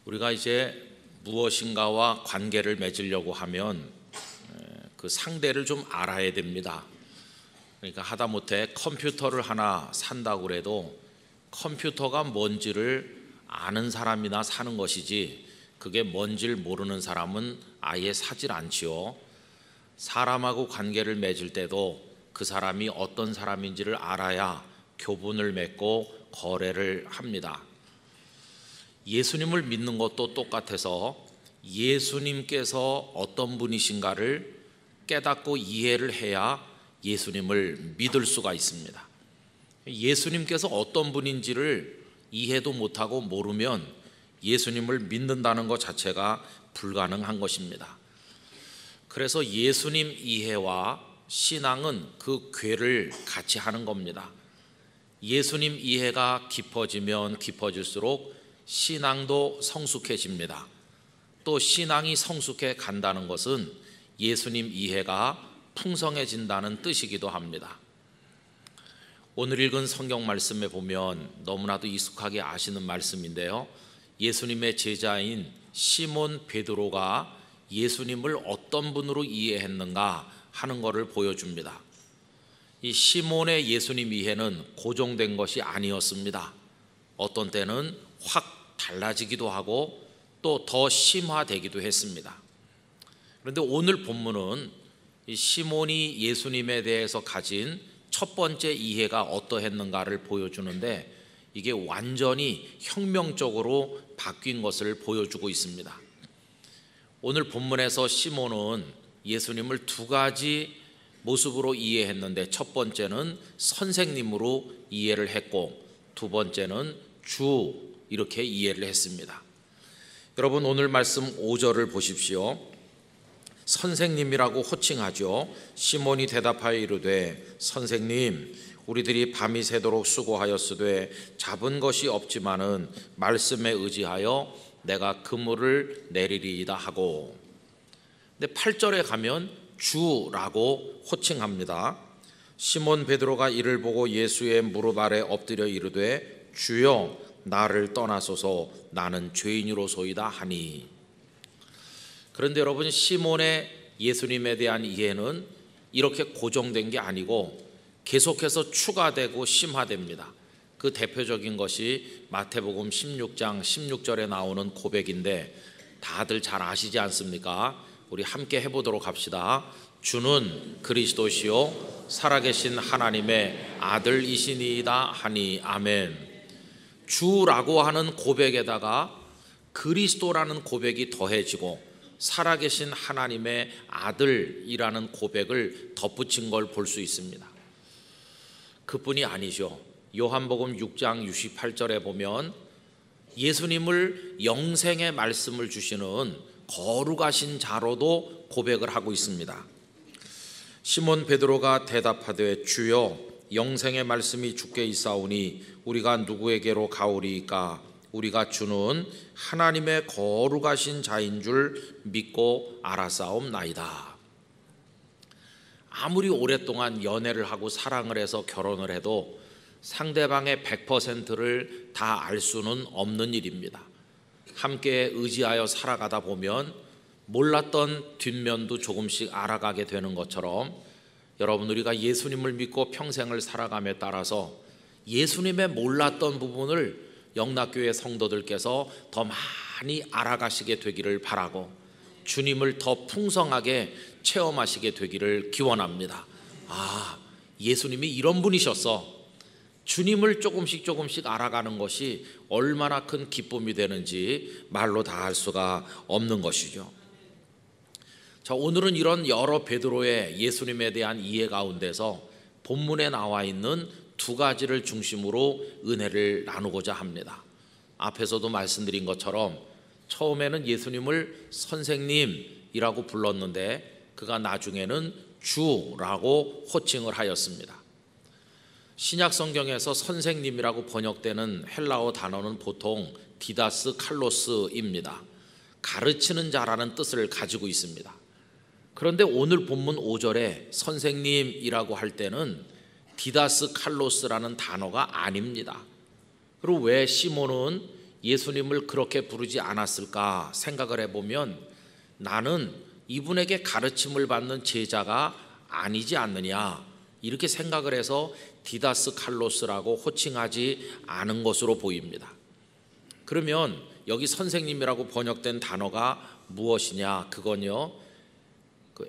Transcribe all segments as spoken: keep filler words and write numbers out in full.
우리가 이제 무엇인가와 관계를 맺으려고 하면 그 상대를 좀 알아야 됩니다. 그러니까 하다못해 컴퓨터를 하나 산다고 해도 컴퓨터가 뭔지를 아는 사람이나 사는 것이지 그게 뭔지를 모르는 사람은 아예 사질 않지요. 사람하고 관계를 맺을 때도 그 사람이 어떤 사람인지를 알아야 교분을 맺고 거래를 합니다. 예수님을 믿는 것도 똑같아서 예수님께서 어떤 분이신가를 깨닫고 이해를 해야 예수님을 믿을 수가 있습니다. 예수님께서 어떤 분인지를 이해도 못하고 모르면 예수님을 믿는다는 것 자체가 불가능한 것입니다. 그래서 예수님 이해와 신앙은 그 궤를 같이 하는 겁니다. 예수님 이해가 깊어지면 깊어질수록 신앙도 성숙해집니다. 또 신앙이 성숙해 간다는 것은 예수님 이해가 풍성해진다는 뜻이기도 합니다. 오늘 읽은 성경 말씀에 보면 너무나도 익숙하게 아시는 말씀인데요, 예수님의 제자인 시몬 베드로가 예수님을 어떤 분으로 이해했는가 하는 것을 보여줍니다. 이 시몬의 예수님 이해는 고정된 것이 아니었습니다. 어떤 때는 확 달라지기도 하고 또 더 심화되기도 했습니다. 그런데 오늘 본문은 이 시몬이 예수님에 대해서 가진 첫 번째 이해가 어떠했는가를 보여주는데 이게 완전히 혁명적으로 바뀐 것을 보여주고 있습니다. 오늘 본문에서 시몬은 예수님을 두 가지 모습으로 이해했는데 첫 번째는 선생님으로 이해를 했고 두 번째는 주 이렇게 이해를 했습니다. 여러분 오늘 말씀 오 절을 보십시오. 선생님이라고 호칭하죠. 시몬이 대답하여 이르되 선생님 우리들이 밤이 새도록 수고하였으되 잡은 것이 없지만은 말씀에 의지하여 내가 그물을 내리리이다 하고, 근데 팔 절에 가면 주라고 호칭합니다. 시몬 베드로가 이를 보고 예수의 무릎 아래 엎드려 이르되 주여 나를 떠나소서 나는 죄인으로소이다 하니. 그런데 여러분 시몬의 예수님에 대한 이해는 이렇게 고정된 게 아니고 계속해서 추가되고 심화됩니다. 그 대표적인 것이 마태복음 십육 장 십육 절에 나오는 고백인데 다들 잘 아시지 않습니까? 우리 함께 해보도록 합시다. 주는 그리스도시요 살아계신 하나님의 아들이시니이다 하니 아멘. 주라고 하는 고백에다가 그리스도라는 고백이 더해지고 살아계신 하나님의 아들이라는 고백을 덧붙인 걸 볼 수 있습니다. 그뿐이 아니죠. 요한복음 육 장 육십팔 절에 보면 예수님을 영생의 말씀을 주시는 거룩하신 자로도 고백을 하고 있습니다. 시몬 베드로가 대답하되 주여 영생의 말씀이 주께 있사오니 우리가 누구에게로 가오리이까? 우리가 주는 하나님의 거룩하신 자인 줄 믿고 알았사옵나이다. 아무리 오랫동안 연애를 하고 사랑을 해서 결혼을 해도 상대방의 백 퍼센트를 다 알 수는 없는 일입니다. 함께 의지하여 살아가다 보면 몰랐던 뒷면도 조금씩 알아가게 되는 것처럼 여러분 우리가 예수님을 믿고 평생을 살아감에 따라서 예수님의 몰랐던 부분을 영락교회 성도들께서 더 많이 알아가시게 되기를 바라고 주님을 더 풍성하게 체험하시게 되기를 기원합니다. 아, 예수님이 이런 분이셨어. 주님을 조금씩 조금씩 알아가는 것이 얼마나 큰 기쁨이 되는지 말로 다 할 수가 없는 것이죠. 자, 오늘은 이런 여러 베드로의 예수님에 대한 이해 가운데서 본문에 나와 있는 두 가지를 중심으로 은혜를 나누고자 합니다. 앞에서도 말씀드린 것처럼 처음에는 예수님을 선생님이라고 불렀는데 그가 나중에는 주라고 호칭을 하였습니다. 신약 성경에서 선생님이라고 번역되는 헬라어 단어는 보통 디다스 칼로스입니다. 가르치는 자라는 뜻을 가지고 있습니다. 그런데 오늘 본문 오 절에 선생님이라고 할 때는 디다스 칼로스라는 단어가 아닙니다. 그리고 왜 시몬은 예수님을 그렇게 부르지 않았을까 생각을 해보면 나는 이분에게 가르침을 받는 제자가 아니지 않느냐 이렇게 생각을 해서 디다스 칼로스라고 호칭하지 않은 것으로 보입니다. 그러면 여기 선생님이라고 번역된 단어가 무엇이냐? 그건요, 그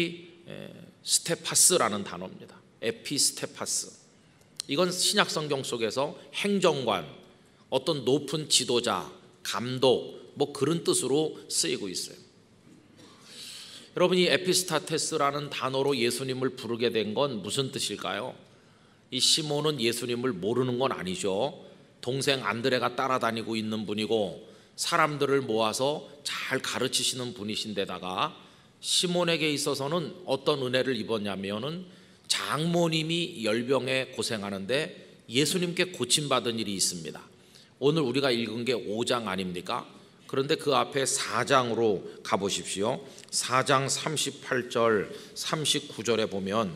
에피스테파스라는 단어입니다. 에피스테파스. 이건 신약 성경 속에서 행정관, 어떤 높은 지도자, 감독, 뭐 그런 뜻으로 쓰이고 있어요. 여러분, 이 에피스타테스라는 단어로 예수님을 부르게 된 건 무슨 뜻일까요? 이 시몬은 예수님을 모르는 건 아니죠. 동생 안드레가 따라다니고 있는 분이고 사람들을 모아서 잘 가르치시는 분이신데다가 시몬에게 있어서는 어떤 은혜를 입었냐면은 장모님이 열병에 고생하는데 예수님께 고침받은 일이 있습니다. 오늘 우리가 읽은 게 오 장 아닙니까? 그런데 그 앞에 사 장으로 가보십시오. 사 장 삼십팔 절 삼십구 절에 보면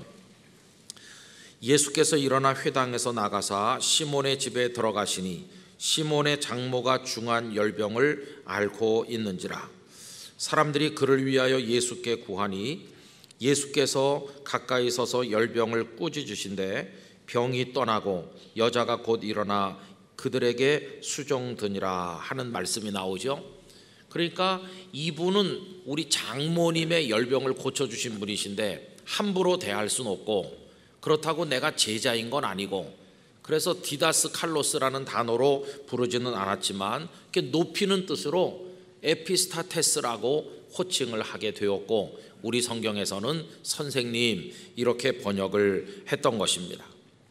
예수께서 일어나 회당에서 나가사 시몬의 집에 들어가시니 시몬의 장모가 중한 열병을 앓고 있는지라. 사람들이 그를 위하여 예수께 구하니 예수께서 가까이 서서 열병을 꾸짖으신데 병이 떠나고 여자가 곧 일어나 그들에게 수종드니라 하는 말씀이 나오죠. 그러니까 이분은 우리 장모님의 열병을 고쳐주신 분이신데 함부로 대할 수는 없고, 그렇다고 내가 제자인 건 아니고, 그래서 디다스 칼로스라는 단어로 부르지는 않았지만 이렇게 높이는 뜻으로 에피스타테스라고 호칭을 하게 되었고, 우리 성경에서는 선생님 이렇게 번역을 했던 것입니다.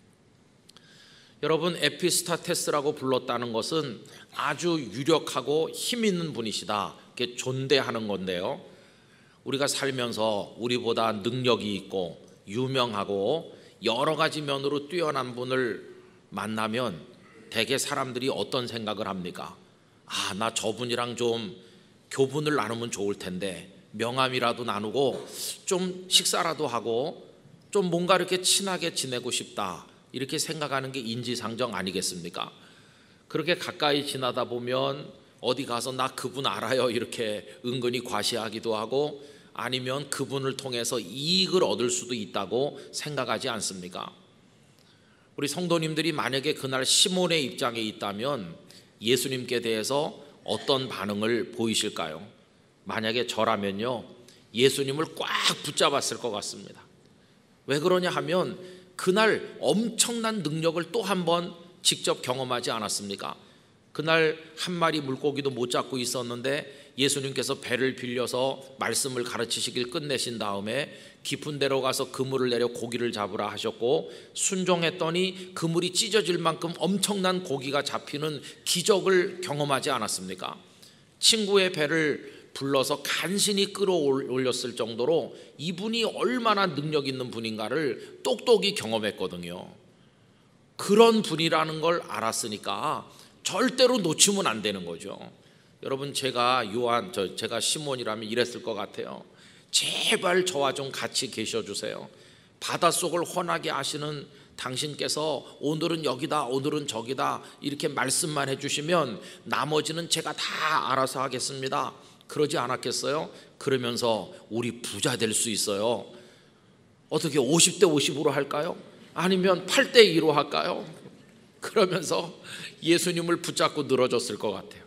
여러분, 에피스타테스라고 불렀다는 것은 아주 유력하고 힘 있는 분이시다, 이렇게 존대하는 건데요, 우리가 살면서 우리보다 능력이 있고 유명하고 여러 가지 면으로 뛰어난 분을 만나면 대개 사람들이 어떤 생각을 합니까? 아, 나 저분이랑 좀 교분을 나누면 좋을 텐데, 명함이라도 나누고 좀 식사라도 하고 좀 뭔가 이렇게 친하게 지내고 싶다, 이렇게 생각하는 게 인지상정 아니겠습니까? 그렇게 가까이 지나다 보면 어디 가서 나 그분 알아요 이렇게 은근히 과시하기도 하고, 아니면 그분을 통해서 이익을 얻을 수도 있다고 생각하지 않습니까? 우리 성도님들이 만약에 그날 시몬의 입장에 있다면 예수님께 대해서 어떤 반응을 보이실까요? 만약에 저라면요, 예수님을 꽉 붙잡았을 것 같습니다. 왜 그러냐 하면 그날 엄청난 능력을 또 한 번 직접 경험하지 않았습니까? 그날 한 마리 물고기도 못 잡고 있었는데 예수님께서 배를 빌려서 말씀을 가르치시길 끝내신 다음에 깊은 데로 가서 그물을 내려 고기를 잡으라 하셨고, 순종했더니 그물이 찢어질 만큼 엄청난 고기가 잡히는 기적을 경험하지 않았습니까? 친구의 배를 불러서 간신히 끌어올렸을 정도로 이분이 얼마나 능력 있는 분인가를 똑똑히 경험했거든요. 그런 분이라는 걸 알았으니까 절대로 놓치면 안 되는 거죠. 여러분, 제가 요한, 저, 제가 시몬이라면 이랬을 것 같아요. 제발 저와 좀 같이 계셔 주세요. 바닷속을 훤하게 아시는 당신께서 오늘은 여기다, 오늘은 저기다 이렇게 말씀만 해주시면 나머지는 제가 다 알아서 하겠습니다. 그러지 않았겠어요? 그러면서 우리 부자 될 수 있어요. 어떻게 오십 대 오십으로 할까요? 아니면 팔 대 이로 할까요? 그러면서 예수님을 붙잡고 늘어졌을 것 같아요.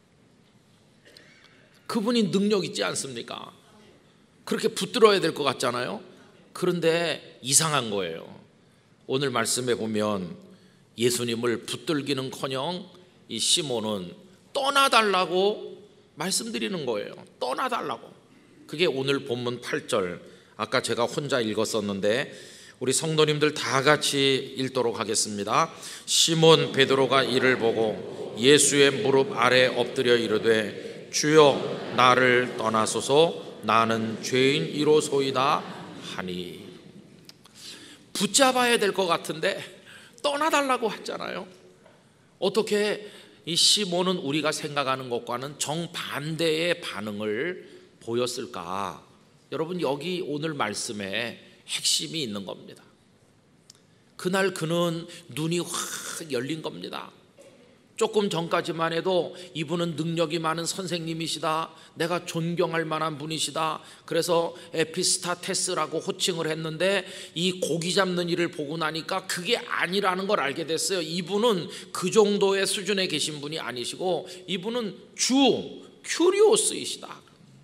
그분이 능력 있지 않습니까? 그렇게 붙들어야 될 것 같잖아요. 그런데 이상한 거예요. 오늘 말씀에 보면 예수님을 붙들기는커녕 이 시몬은 떠나달라고 말씀드리는 거예요. 떠나달라고. 그게 오늘 본문 팔 절, 아까 제가 혼자 읽었었는데 우리 성도님들 다 같이 읽도록 하겠습니다. 시몬 베드로가 이를 보고 예수의 무릎 아래 엎드려 이르되 주여 나를 떠나소서, 나는 죄인이로소이다 하니. 붙잡아야 될 것 같은데 떠나달라고 했잖아요. 어떻게 이 시몬은 우리가 생각하는 것과는 정반대의 반응을 보였을까? 여러분, 여기 오늘 말씀에 핵심이 있는 겁니다. 그날 그는 눈이 확 열린 겁니다. 조금 전까지만 해도 이분은 능력이 많은 선생님이시다, 내가 존경할 만한 분이시다, 그래서 에피스타테스라고 호칭을 했는데 이 고기 잡는 일을 보고 나니까 그게 아니라는 걸 알게 됐어요. 이분은 그 정도의 수준에 계신 분이 아니시고 이분은 주 큐리오스이시다.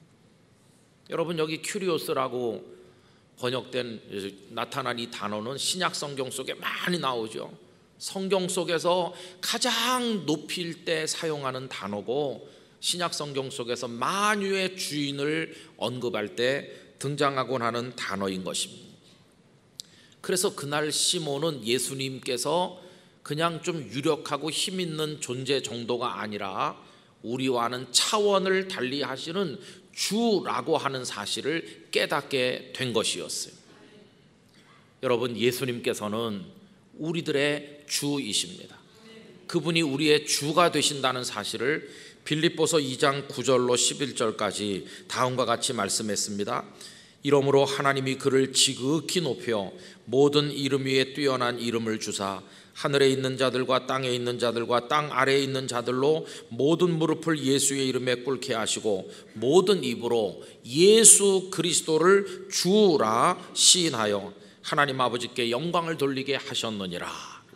여러분, 여기 큐리오스라고 번역된 나타난 이 단어는 신약 성경 속에 많이 나오죠. 성경 속에서 가장 높일 때 사용하는 단어고 신약 성경 속에서 만유의 주인을 언급할 때 등장하곤 하는 단어인 것입니다. 그래서 그날 시몬은 예수님께서 그냥 좀 유력하고 힘 있는 존재 정도가 아니라 우리와는 차원을 달리 하시는 주라고 하는 사실을 깨닫게 된 것이었어요. 여러분, 예수님께서는 우리들의 주이십니다. 그분이 우리의 주가 되신다는 사실을 빌립보서 이 장 구 절로 십일 절까지 다음과 같이 말씀했습니다. 이러므로 하나님이 그를 지극히 높여 모든 이름 위에 뛰어난 이름을 주사 하늘에 있는 자들과 땅에 있는 자들과 땅 아래에 있는 자들로 모든 무릎을 예수의 이름에 꿇게 하시고 모든 입으로 예수 그리스도를 주라 시인하여 하나님 아버지께 영광을 돌리게 하셨느니라.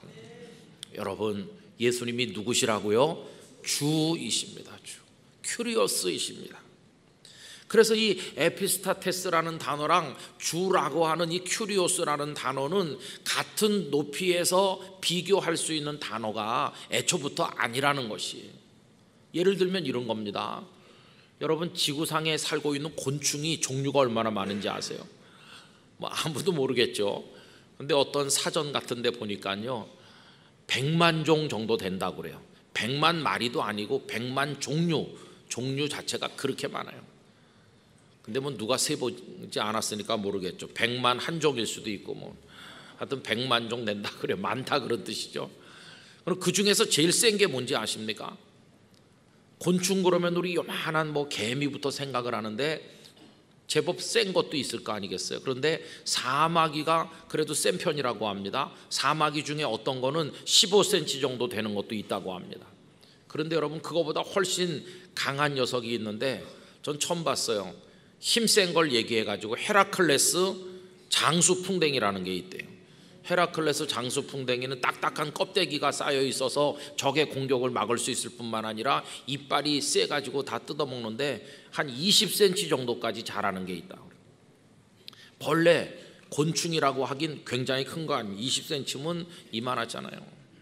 여러분, 예수님이 누구시라고요? 주이십니다. 주. 큐리오스이십니다. 그래서 이 에피스타테스라는 단어랑 주라고 하는 이 큐리오스라는 단어는 같은 높이에서 비교할 수 있는 단어가 애초부터 아니라는 것이. 예를 들면 이런 겁니다. 여러분, 지구상에 살고 있는 곤충이 종류가 얼마나 많은지 아세요? 뭐 아무도 모르겠죠. 근데 어떤 사전 같은 데 보니까요, 백만 종 정도 된다고 그래요. 백만 마리도 아니고 백만 종류, 종류 자체가 그렇게 많아요. 근데 뭐 누가 세보지 않았으니까 모르겠죠. 백만 한 종일 수도 있고 뭐 하여튼 백만 종 된다 그래요. 많다 그런 뜻이죠. 그럼 그 중에서 제일 센 게 뭔지 아십니까? 곤충 그러면 우리 요만한 뭐 개미부터 생각을 하는데 제법 센 것도 있을 거 아니겠어요. 그런데 사마귀가 그래도 센 편이라고 합니다. 사마귀 중에 어떤 거는 십오 센티미터 정도 되는 것도 있다고 합니다. 그런데 여러분, 그거보다 훨씬 강한 녀석이 있는데 전 처음 봤어요. 힘센 걸 얘기해가지고 헤라클레스 장수풍뎅이라는 게 있대요. 헤라클레스 장수풍뎅이는 딱딱한 껍데기가 쌓여 있어서 적의 공격을 막을 수 있을 뿐만 아니라 이빨이 세가지고 다 뜯어먹는데 한 이십 센티미터 정도까지 자라는 게 있다. 벌레, 곤충이라고 하긴 굉장히 큰 거 아니에요. 이십 센티미터면 이만하잖아요.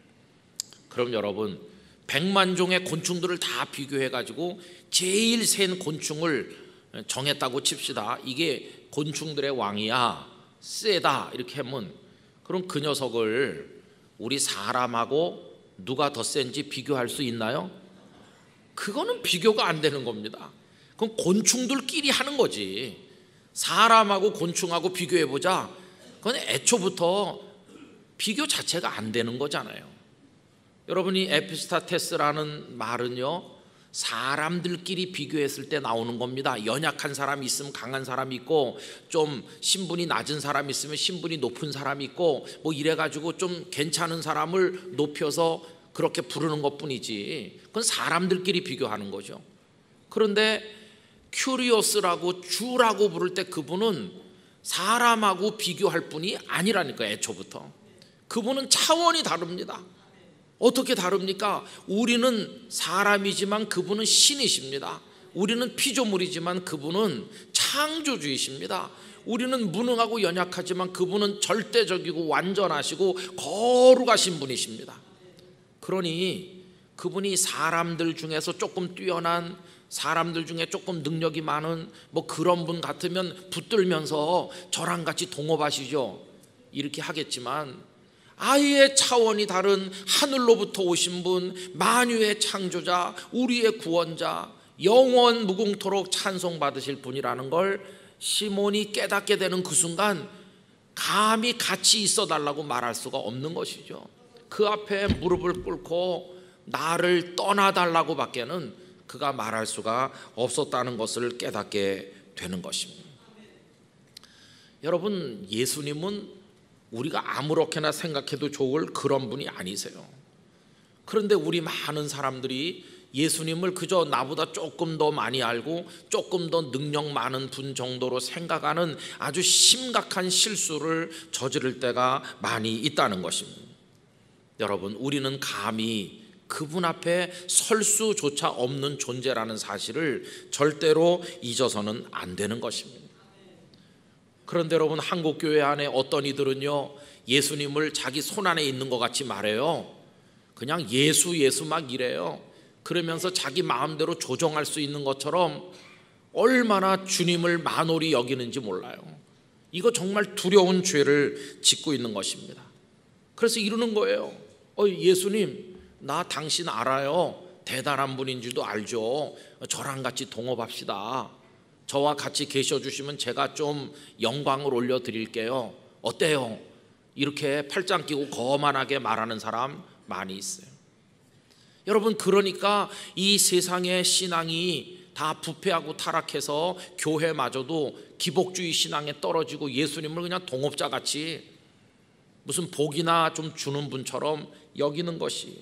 그럼 여러분, 백만 종의 곤충들을 다 비교해가지고 제일 센 곤충을 정했다고 칩시다. 이게 곤충들의 왕이야, 세다, 이렇게 하면 그럼 그 녀석을 우리 사람하고 누가 더 센지 비교할 수 있나요? 그거는 비교가 안 되는 겁니다. 그럼 곤충들끼리 하는 거지. 사람하고 곤충하고 비교해보자. 그건 애초부터 비교 자체가 안 되는 거잖아요. 여러분이 에피스타테스라는 말은요, 사람들끼리 비교했을 때 나오는 겁니다. 연약한 사람이 있으면 강한 사람이 있고, 좀 신분이 낮은 사람이 있으면 신분이 높은 사람이 있고, 뭐 이래가지고 좀 괜찮은 사람을 높여서 그렇게 부르는 것뿐이지, 그건 사람들끼리 비교하는 거죠. 그런데 큐리오스라고 주라고 부를 때 그분은 사람하고 비교할 분이 아니라니까. 애초부터 그분은 차원이 다릅니다. 어떻게 다릅니까? 우리는 사람이지만 그분은 신이십니다. 우리는 피조물이지만 그분은 창조주이십니다. 우리는 무능하고 연약하지만 그분은 절대적이고 완전하시고 거룩하신 분이십니다. 그러니 그분이 사람들 중에서 조금 뛰어난, 사람들 중에 조금 능력이 많은 뭐 그런 분 같으면 붙들면서 저랑 같이 동업하시죠, 이렇게 하겠지만, 아예 차원이 다른 하늘로부터 오신 분, 만유의 창조자, 우리의 구원자, 영원 무궁토록 찬송받으실 분이라는 걸 시몬이 깨닫게 되는 그 순간 감히 같이 있어 달라고 말할 수가 없는 것이죠. 그 앞에 무릎을 꿇고 나를 떠나달라고 밖에는 그가 말할 수가 없었다는 것을 깨닫게 되는 것입니다. 여러분, 예수님은 우리가 아무렇게나 생각해도 좋을 그런 분이 아니세요. 그런데 우리 많은 사람들이 예수님을 그저 나보다 조금 더 많이 알고 조금 더 능력 많은 분 정도로 생각하는 아주 심각한 실수를 저지를 때가 많이 있다는 것입니다. 여러분, 우리는 감히 그분 앞에 설 수조차 없는 존재라는 사실을 절대로 잊어서는 안 되는 것입니다. 그런데 여러분, 한국교회 안에 어떤 이들은요, 예수님을 자기 손 안에 있는 것 같이 말해요. 그냥 예수 예수 막 이래요. 그러면서 자기 마음대로 조정할 수 있는 것처럼 얼마나 주님을 만홀히 여기는지 몰라요. 이거 정말 두려운 죄를 짓고 있는 것입니다. 그래서 이러는 거예요. 어, 예수님, 나 당신 알아요. 대단한 분인 줄도 알죠. 저랑 같이 동업합시다. 저와 같이 계셔 주시면 제가 좀 영광을 올려드릴게요. 어때요? 이렇게 팔짱 끼고 거만하게 말하는 사람 많이 있어요. 여러분, 그러니까 이 세상의 신앙이 다 부패하고 타락해서 교회마저도 기복주의 신앙에 떨어지고 예수님을 그냥 동업자같이 무슨 복이나 좀 주는 분처럼 여기는 것이,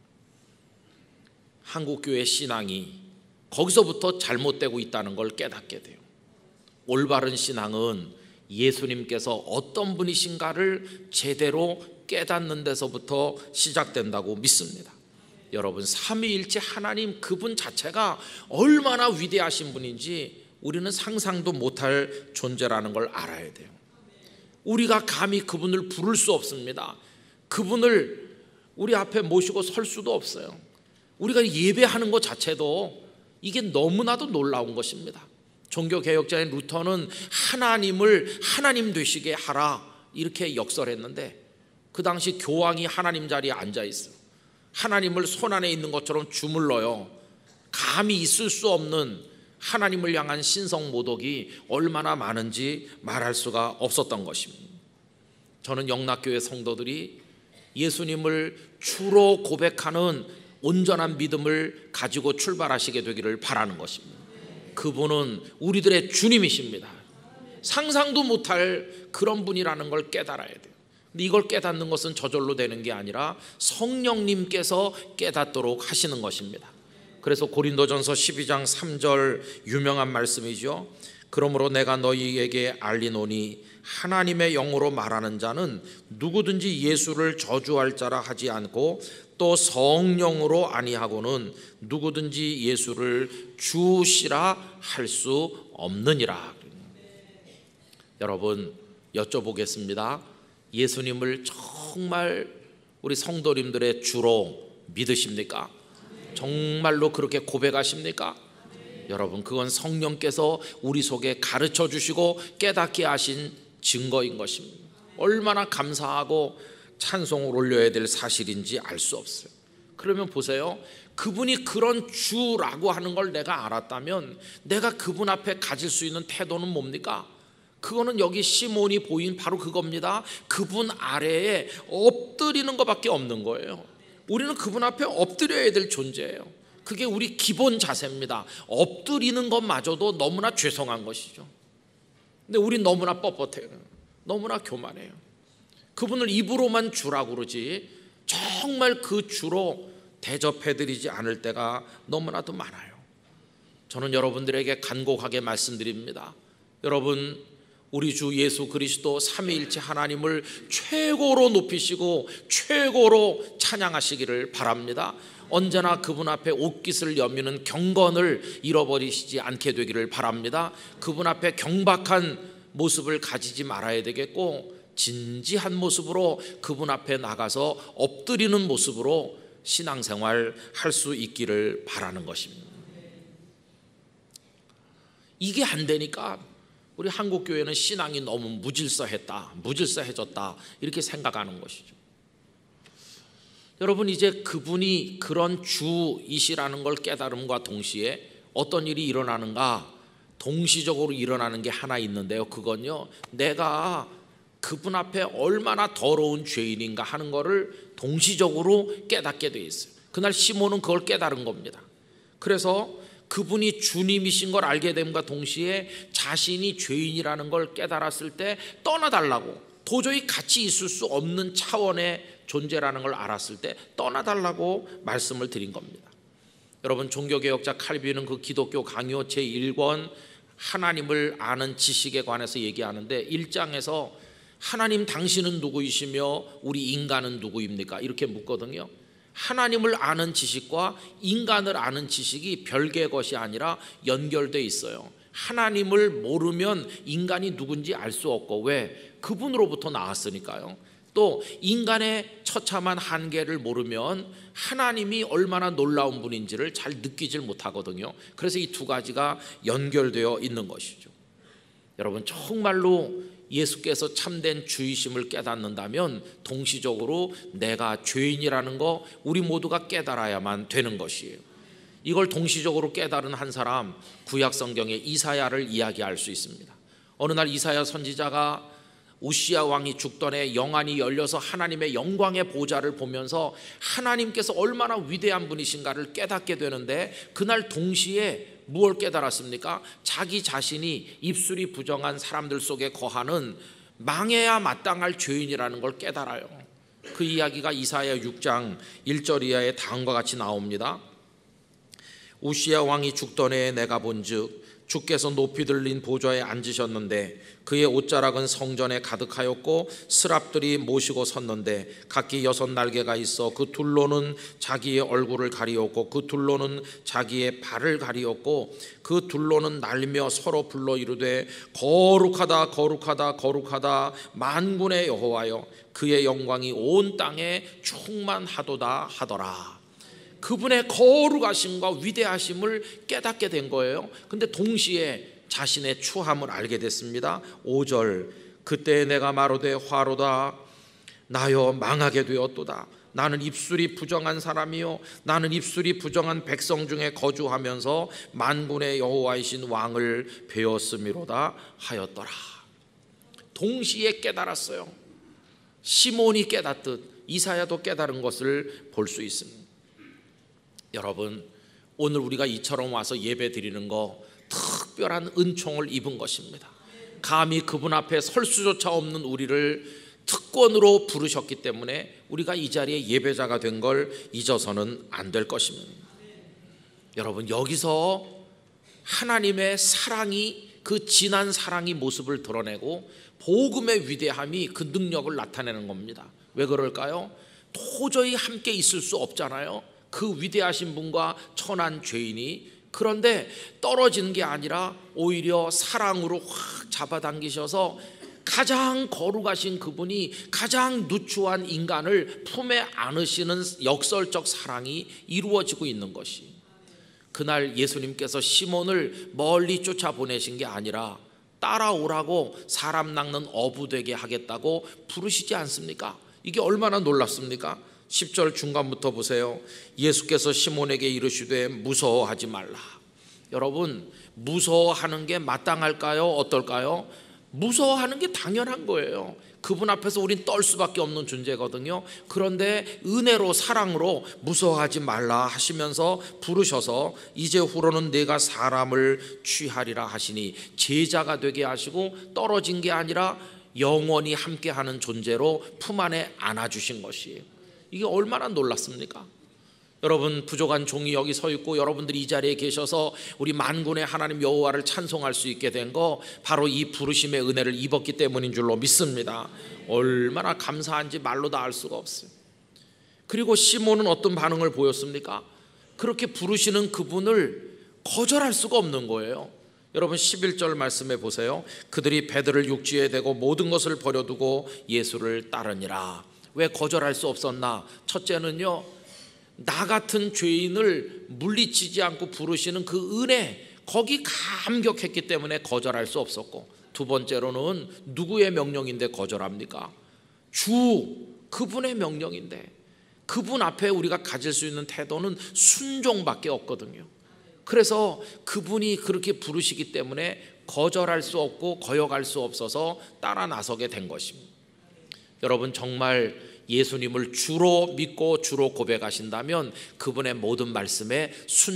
한국교회 신앙이 거기서부터 잘못되고 있다는 걸 깨닫게 돼요. 올바른 신앙은 예수님께서 어떤 분이신가를 제대로 깨닫는 데서부터 시작된다고 믿습니다. 여러분, 삼위일체 하나님 그분 자체가 얼마나 위대하신 분인지 우리는 상상도 못할 존재라는 걸 알아야 돼요. 우리가 감히 그분을 부를 수 없습니다. 그분을 우리 앞에 모시고 설 수도 없어요. 우리가 예배하는 것 자체도 이게 너무나도 놀라운 것입니다. 종교개혁자인 루터는 하나님을 하나님 되시게 하라 이렇게 역설했는데, 그 당시 교황이 하나님 자리에 앉아 있어요. 하나님을 손 안에 있는 것처럼 주물러요. 감히 있을 수 없는 하나님을 향한 신성 모독이 얼마나 많은지 말할 수가 없었던 것입니다. 저는 영락교회 성도들이 예수님을 주로 고백하는 온전한 믿음을 가지고 출발하시게 되기를 바라는 것입니다. 그분은 우리들의 주님이십니다. 상상도 못할 그런 분이라는 걸 깨달아야 돼요. 근데 이걸 깨닫는 것은 저절로 되는 게 아니라 성령님께서 깨닫도록 하시는 것입니다. 그래서 고린도전서 십이 장 삼 절 유명한 말씀이죠. 그러므로 내가 너희에게 알리노니 하나님의 영으로 말하는 자는 누구든지 예수를 저주할 자라 하지 않고 또 성령으로 아니하고는 누구든지 예수를 주시라 할 수 없느니라. 여러분, 여쭤보겠습니다. 예수님을 정말 우리 성도님들의 주로 믿으십니까? 정말로 그렇게 고백하십니까? 여러분, 그건 성령께서 우리 속에 가르쳐 주시고 깨닫게 하신 증거인 것입니다. 얼마나 감사하고 찬송을 올려야 될 사실인지 알 수 없어요. 그러면 보세요. 그분이 그런 주라고 하는 걸 내가 알았다면 내가 그분 앞에 가질 수 있는 태도는 뭡니까? 그거는 여기 시몬이 보인 바로 그겁니다. 그분 아래에 엎드리는 것밖에 없는 거예요. 우리는 그분 앞에 엎드려야 될 존재예요. 그게 우리 기본 자세입니다. 엎드리는 것마저도 너무나 죄송한 것이죠. 근데 우린 너무나 뻣뻣해요. 너무나 교만해요. 그분을 입으로만 주라고 그러지 정말 그 주로 대접해드리지 않을 때가 너무나도 많아요. 저는 여러분들에게 간곡하게 말씀드립니다. 여러분, 우리 주 예수 그리스도 삼위일체 하나님을 최고로 높이시고 최고로 찬양하시기를 바랍니다. 언제나 그분 앞에 옷깃을 여미는 경건을 잃어버리시지 않게 되기를 바랍니다. 그분 앞에 경박한 모습을 가지지 말아야 되겠고, 진지한 모습으로 그분 앞에 나가서 엎드리는 모습으로 신앙생활 할 수 있기를 바라는 것입니다. 이게 안 되니까 우리 한국교회는 신앙이 너무 무질서했다, 무질서해졌다 이렇게 생각하는 것이죠. 여러분, 이제 그분이 그런 주이시라는 걸 깨달음과 동시에 어떤 일이 일어나는가, 동시적으로 일어나는 게 하나 있는데요. 그건요, 내가 그분 앞에 얼마나 더러운 죄인인가 하는 거를 동시적으로 깨닫게 돼 있어요. 그날 시몬은 그걸 깨달은 겁니다. 그래서 그분이 주님이신 걸 알게 됨과 동시에 자신이 죄인이라는 걸 깨달았을 때 떠나달라고, 도저히 같이 있을 수 없는 차원의 존재라는 걸 알았을 때 떠나달라고 말씀을 드린 겁니다. 여러분, 종교개혁자 칼빈은 그 기독교 강요 제일 권 하나님을 아는 지식에 관해서 얘기하는데 일 장에서 하나님 당신은 누구이시며 우리 인간은 누구입니까? 이렇게 묻거든요. 하나님을 아는 지식과 인간을 아는 지식이 별개의 것이 아니라 연결되어 있어요. 하나님을 모르면 인간이 누군지 알 수 없고, 왜? 그분으로부터 나왔으니까요. 또 인간의 처참한 한계를 모르면 하나님이 얼마나 놀라운 분인지를 잘 느끼질 못하거든요. 그래서 이 두 가지가 연결되어 있는 것이죠. 여러분, 정말로 예수께서 참된 주이심을 깨닫는다면 동시적으로 내가 죄인이라는 거 우리 모두가 깨달아야만 되는 것이에요. 이걸 동시적으로 깨달은 한 사람, 구약 성경의 이사야를 이야기할 수 있습니다. 어느 날 이사야 선지자가 우시야 왕이 죽던 해 영안이 열려서 하나님의 영광의 보좌를 보면서 하나님께서 얼마나 위대한 분이신가를 깨닫게 되는데, 그날 동시에 무엇을 깨달았습니까? 자기 자신이 입술이 부정한 사람들 속에 거하는 망해야 마땅할 죄인이라는 걸 깨달아요. 그 이야기가 이사야 육 장 일 절 이하에 다음과 같이 나옵니다. 우시야 왕이 죽던 해에 내가 본즉 주께서 높이 들린 보좌에 앉으셨는데 그의 옷자락은 성전에 가득하였고 스랍들이 모시고 섰는데 각기 여섯 날개가 있어 그 둘로는 자기의 얼굴을 가리었고 그 둘로는 자기의 발을 가리었고 그 둘로는 날며 서로 불러 이르되 거룩하다 거룩하다 거룩하다 만군의 여호와여 그의 영광이 온 땅에 충만하도다 하더라. 그분의 거룩하심과 위대하심을 깨닫게 된 거예요. 근데 동시에 자신의 추함을 알게 됐습니다. 오 절 그때 내가 마르되 화로다 나여 망하게 되었도다. 나는 입술이 부정한 사람이요 나는 입술이 부정한 백성 중에 거주하면서 만군의 여호와이신 왕을 배웠음이로다 하였더라. 동시에 깨달았어요. 시몬이 깨닫듯 이사야도 깨달은 것을 볼 수 있습니다. 여러분, 오늘 우리가 이처럼 와서 예배 드리는 거 특별한 은총을 입은 것입니다. 감히 그분 앞에 설 수조차 없는 우리를 특권으로 부르셨기 때문에 우리가 이 자리에 예배자가 된 걸 잊어서는 안 될 것입니다. 여러분, 여기서 하나님의 사랑이, 그 진한 사랑이 모습을 드러내고 복음의 위대함이 그 능력을 나타내는 겁니다. 왜 그럴까요? 도저히 함께 있을 수 없잖아요. 그 위대하신 분과 천한 죄인이. 그런데 떨어지는 게 아니라 오히려 사랑으로 확 잡아당기셔서 가장 거룩하신 그분이 가장 누추한 인간을 품에 안으시는 역설적 사랑이 이루어지고 있는 것이, 그날 예수님께서 시몬을 멀리 쫓아보내신 게 아니라 따라오라고 사람 낚는 어부 되게 하겠다고 부르시지 않습니까? 이게 얼마나 놀랍습니까? 십 절 중간부터 보세요. 예수께서 시몬에게 이르시되 무서워하지 말라. 여러분, 무서워하는 게 마땅할까요? 어떨까요? 무서워하는 게 당연한 거예요. 그분 앞에서 우린 떨 수밖에 없는 존재거든요. 그런데 은혜로 사랑으로 무서워하지 말라 하시면서 부르셔서 이제 후로는 내가 사람을 취하리라 하시니 제자가 되게 하시고 떨어진 게 아니라 영원히 함께하는 존재로 품 안에 안아주신 것이에요. 이게 얼마나 놀랐습니까? 여러분, 부족한 종이 여기 서 있고 여러분들이 이 자리에 계셔서 우리 만군의 하나님 여호와를 찬송할 수 있게 된 거 바로 이 부르심의 은혜를 입었기 때문인 줄로 믿습니다. 얼마나 감사한지 말로 다 알 수가 없어요. 그리고 시몬은 어떤 반응을 보였습니까? 그렇게 부르시는 그분을 거절할 수가 없는 거예요. 여러분, 십일 절 말씀해 보세요. 그들이 배들을 육지에 대고 모든 것을 버려두고 예수를 따르니라. 왜 거절할 수 없었나? 첫째는요, 나 같은 죄인을 물리치지 않고 부르시는 그 은혜, 거기 감격했기 때문에 거절할 수 없었고, 두 번째로는 누구의 명령인데 거절합니까? 주, 그분의 명령인데 그분 앞에 우리가 가질 수 있는 태도는 순종밖에 없거든요. 그래서 그분이 그렇게 부르시기 때문에 거절할 수 없고 거역할 수 없어서 따라 나서게 된 것입니다. 여러분, 정말 예수님을 주로 믿고 주로 고백하신다면 그분의 모든 말씀에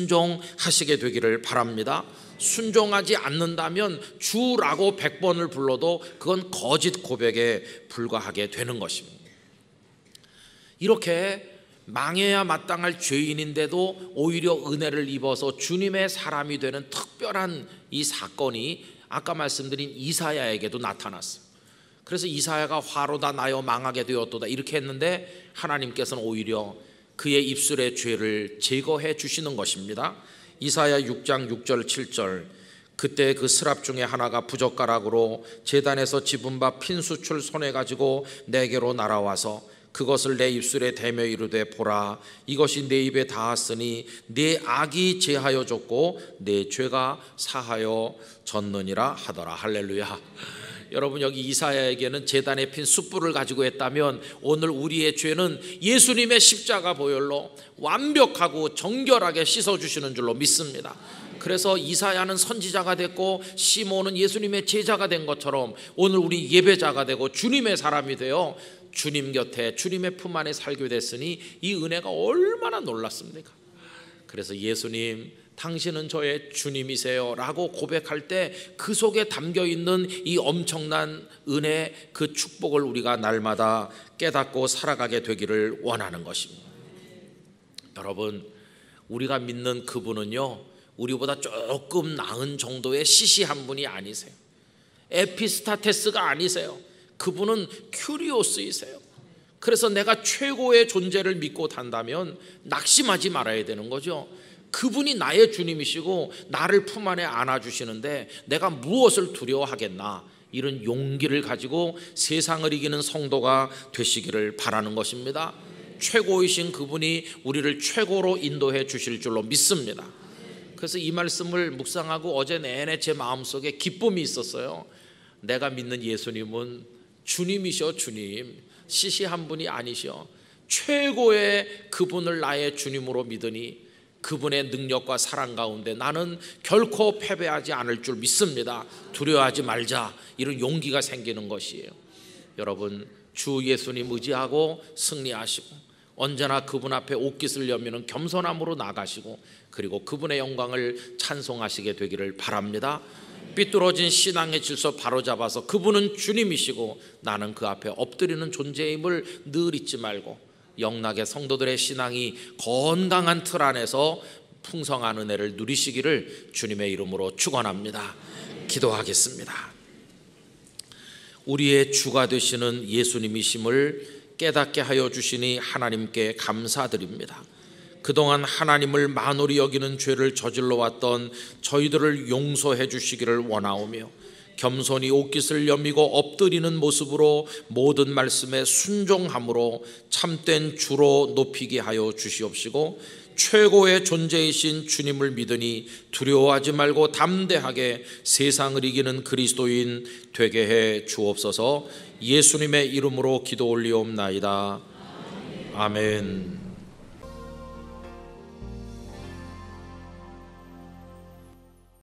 순종하시게 되기를 바랍니다. 순종하지 않는다면 주라고 백 번을 불러도 그건 거짓 고백에 불과하게 되는 것입니다. 이렇게 망해야 마땅할 죄인인데도 오히려 은혜를 입어서 주님의 사람이 되는 특별한 이 사건이 아까 말씀드린 이사야에게도 나타났어요. 그래서 이사야가 화로다 나여 망하게 되었도다 이렇게 했는데 하나님께서는 오히려 그의 입술의 죄를 제거해 주시는 것입니다. 이사야 육 장 육 절 칠 절 그때 그 스랍 중에 하나가 부젓가락으로 제단에서 집은 바 핀수출 손에 가지고 내게로 날아와서 그것을 내 입술에 대며 이르되 보라 이것이 내 입에 닿았으니 내 악이 제하여 졌고 내 죄가 사하여 졌느니라 하더라. 할렐루야. 여러분 여기 이사야에게는 제단에 핀 숯불을 가지고 했다면 오늘 우리의 죄는 예수님의 십자가 보혈로 완벽하고 정결하게 씻어주시는 줄로 믿습니다. 그래서 이사야는 선지자가 됐고 시몬은 예수님의 제자가 된 것처럼 오늘 우리 예배자가 되고 주님의 사람이 되어 주님 곁에 주님의 품 안에 살게 됐으니 이 은혜가 얼마나 놀랐습니까? 그래서 예수님 당신은 저의 주님이세요 라고 고백할 때 그 속에 담겨있는 이 엄청난 은혜 그 축복을 우리가 날마다 깨닫고 살아가게 되기를 원하는 것입니다. 여러분 우리가 믿는 그분은요 우리보다 조금 나은 정도의 시시한 분이 아니세요. 에피스타테스가 아니세요. 그분은 큐리오스이세요. 그래서 내가 최고의 존재를 믿고 산다면 낙심하지 말아야 되는 거죠. 그분이 나의 주님이시고 나를 품 안에 안아주시는데 내가 무엇을 두려워하겠나, 이런 용기를 가지고 세상을 이기는 성도가 되시기를 바라는 것입니다. 최고이신 그분이 우리를 최고로 인도해 주실 줄로 믿습니다. 그래서 이 말씀을 묵상하고 어제 내내 제 마음속에 기쁨이 있었어요. 내가 믿는 예수님은 주님이셔. 주님, 시시한 분이 아니셔. 최고의 그분을 나의 주님으로 믿으니 그분의 능력과 사랑 가운데 나는 결코 패배하지 않을 줄 믿습니다. 두려워하지 말자, 이런 용기가 생기는 것이에요. 여러분, 주 예수님 의지하고 승리하시고 언제나 그분 앞에 옷깃을 여미는 겸손함으로 나가시고 그리고 그분의 영광을 찬송하시게 되기를 바랍니다. 삐뚤어진 신앙의 질서 바로잡아서 그분은 주님이시고 나는 그 앞에 엎드리는 존재임을 늘 잊지 말고 영락의 성도들의 신앙이 건강한 틀 안에서 풍성한 은혜를 누리시기를 주님의 이름으로 축원합니다. 기도하겠습니다. 우리의 주가 되시는 예수님이심을 깨닫게 하여 주시니 하나님께 감사드립니다. 그동안 하나님을 만홀히 여기는 죄를 저질러 왔던 저희들을 용서해 주시기를 원하오며 겸손히 옷깃을 여미고 엎드리는 모습으로 모든 말씀에 순종함으로 참된 주로 높이게 하여 주시옵시고 최고의 존재이신 주님을 믿으니 두려워하지 말고 담대하게 세상을 이기는 그리스도인 되게 해 주옵소서. 예수님의 이름으로 기도 올리옵나이다. 아멘.